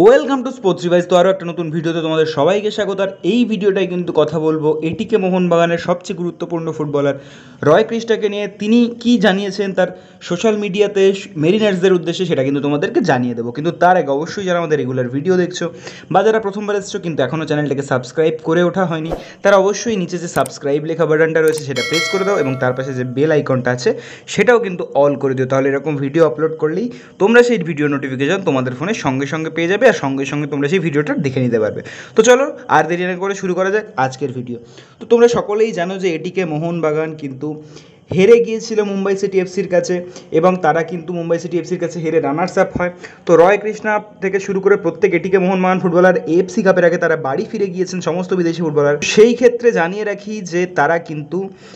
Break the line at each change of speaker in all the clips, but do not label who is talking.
Welcome to sports revise. তো আরও একটা নতুন ভিডিওতে তোমাদের সবাইকে স্বাগত। আর এই ভিডিওটাই কিন্তু কথা বলবো এটিকে মোহনবাগানের সবচেয়ে গুরুত্বপূর্ণ ফুটবলার রয় কৃষ্ণাকে নিয়ে। তিনি কি জানিয়েছেন তার সোশ্যাল মিডিয়াতে মেরিনার্সদের উদ্দেশ্যে, সেটা কিন্তু তোমাদেরকে জানিয়ে দেবো। কিন্তু তার আগে অবশ্যই যারা আমাদের রেগুলার ভিডিও দেখছো বা যারা প্রথমবার এসছো কিন্তু এখনও চ্যানেলটাকে সাবস্ক্রাইব করে ওঠা হয়নি, তারা অবশ্যই নিচে যে সাবস্ক্রাইব লেখা বাটনটা রয়েছে সেটা প্রেস করে দাও এবং তার পাশে যে বেল আইকনটা আছে সেটাও কিন্তু অল করে দিও। তাহলে এরকম ভিডিও আপলোড করলেই তোমরা সেই ভিডিও নোটিফিকেশন তোমাদের ফোনে সঙ্গে সঙ্গে পেয়ে যাবে আর সঙ্গে সঙ্গে তোমরা সেই ভিডিওটা দেখে নিতে পারবে। তো চলো আর দেরি না করে শুরু করা যাক আজকের ভিডিও। তো তোমরা সকলেই জানো যে এটিকে মোহনবাগান কিন্তু হেরে গিয়েছিল মুম্বাই সিটি এফসির কাছে এবং তারা কিন্তু মুম্বাই সিটি এফসির কাছে হেরে রানার্স আপ হয়। তো রয় কৃষ্ণা থেকে শুরু করে প্রত্যেক এটিকে মোহনবাগান ফুটবলার এএফসি কাপের আগে তারা বাড়ি ফিরে গিয়েছেন, সমস্ত বিদেশি ফুটবলার। সেই ক্ষেত্রে জানিয়ে রাখি যে তারা কিন্তু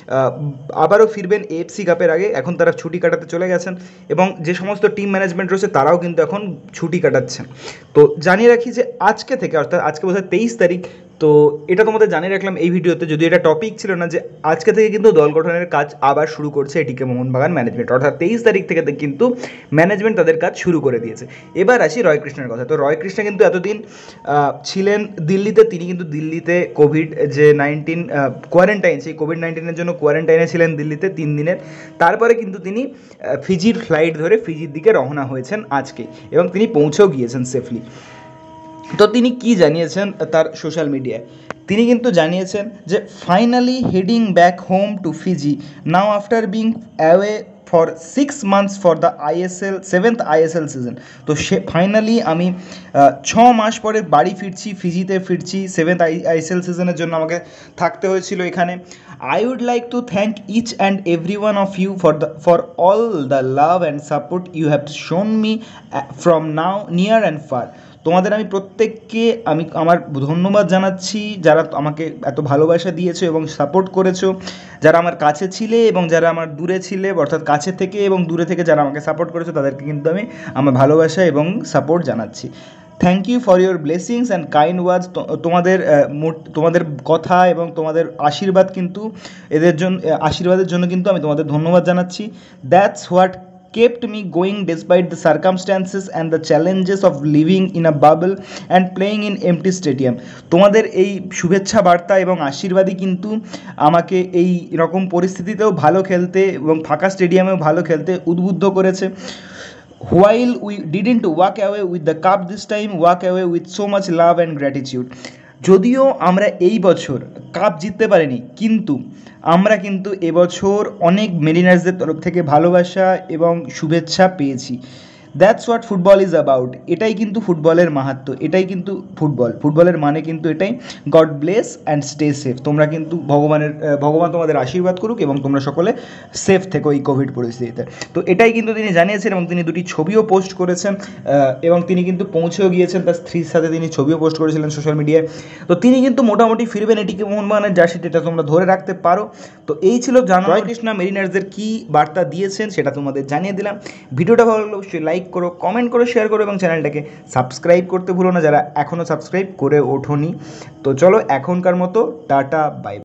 আবারও ফিরবেন এএফসি কাপের আগে। এখন তারা ছুটি কাটাতে চলে গেছেন এবং যে সমস্ত টিম ম্যানেজমেন্ট রয়েছে তারাও কিন্তু এখন ছুটি কাটাচ্ছেন। তো জানিয়ে রাখি যে আজকে থেকে, অর্থাৎ আজকে বোধহয় 23 তারিখ, তো এটা তোমাদের জানিয়ে রাখলাম এই ভিডিওতে, যদি এটা টপিক ছিল না, যে আজকে থেকে কিন্তু দল গঠনের কাজ আবার শুরু করছে এটিকে মোহনবাগান ম্যানেজমেন্ট। অর্থাৎ 23 তারিখ থেকে কিন্তু ম্যানেজমেন্ট তাদের কাজ শুরু করে দিয়েছে। এবার আসি রয় কৃষ্ণের কথা। তো রয় কৃষ্ণ কিন্তু এতদিন ছিলেন দিল্লিতে। তিনি কিন্তু দিল্লিতে কোভিড যে 19 কোয়ারেন্টাইন, সেই কোভিড-19 জন্য কোয়ারেন্টাইনে ছিলেন দিল্লিতে 3 দিনের। তারপরে কিন্তু তিনি ফিজির ফ্লাইট ধরে ফিজির দিকে রওনা হয়েছেন আজকে এবং তিনি পৌঁছেও গিয়েছেন সেফলি। তো তিনি কি জানিয়েছেন তার সোশ্যাল মিডিয়ায়? তিনি কিন্তু জানিয়েছেন যে finally heading back home to Fiji now after being away for 6 months for the ISL 7th ISL season. তো সে ফাইনালি আমি 6 মাস পরে বাড়ি ফিরছি, ফিজিতে ফিরছি। 7th আইএসএল সিজনের জন্য আমাকে থাকতে হয়েছিল এখানে। I would like to thank each and every one of you for all the love and support you have shown me from now near and far. তোমাদের আমি প্রত্যেককে আমার ধন্যবাদ জানাচ্ছি, যারা আমাকে এত ভালোবাসা দিয়েছো এবং সাপোর্ট করেছো, যারা আমার কাছে ছিলে এবং যারা আমার দূরে ছিলে, অর্থাৎ কাছে থেকে এবং দূরে থেকে যারা আমাকে সাপোর্ট করেছো তাদেরকে কিন্তু আমি আমার ভালোবাসা এবং সাপোর্ট জানাচ্ছি। Thank you for your blessings and kind words. তোমাদের কথা এবং তোমাদের আশীর্বাদ কিন্তু আশীর্বাদের জন্য কিন্তু আমি তোমাদের ধন্যবাদ জানাচ্ছি। That's what kept me going despite the circumstances and the challenges of living in a bubble and playing in empty stadium. তোমাদের এই শুভেচ্ছা বার্তা এবং আশীর্বাদই কিন্তু আমাকে এই রকম পরিস্থিতিতেও ভালো খেলতে এবং ফাঁকা স্টেডিয়ামেও ভালো খেলতে উদ্বুদ্ধ করেছে। While we didn't walk away with the cup this time, walk away with so much love and gratitude. যদিও আমরা এই বছর কাপ জিততে পারিনি, কিন্তু আমরা কিন্তু এবছর অনেক মেরিনার্সদের তরফ থেকে ভালোবাসা এবং শুভেচ্ছা পেয়েছি। That's what football is about. এটাই কিন্তু ফুটবলের মাহাত্ম্য, এটাই কিন্তু ফুটবলের মানে কিন্তু এটাই। God bless and stay safe. তোমরা কিন্তু ভগবান তোমাদের আশীর্বাদ করুক এবং তোমরা সকলে সেফ থেকো এই কোভিড পরিস্থিতিতে। তো এটাই কিন্তু তিনি জানিয়েছেন এবং তিনি দুটি ছবিও পোস্ট করেছেন এবং তিনি কিন্তু পৌঁছেও গিয়েছেন। তার স্ত্রীর সাথে তিনি ছবিও পোস্ট করেছিলেন সোশ্যাল মিডিয়ায়। তো তিনি কিন্তু মোটামুটি ফিরবেন এটিকে মোহনবাগানের জার্সিতে, এটা তোমরা ধরে রাখতে পারো। তো এই ছিল রয় কৃষ্ণা মেরিনার্সদের কী বার্তা দিয়েছেন সেটা তোমাদের জানিয়ে দিলাম। ভিডিওটা ভালো লাগলে অবশ্যই লাইক করো, কমেন্ট করো, শেয়ার করো এবং চ্যানেলটাকে সাবস্ক্রাইব করতে ভুলো না যারা এখনও সাবস্ক্রাইব করে ওঠোনি। তো চলো এখনকার মতো টাটা, বাই।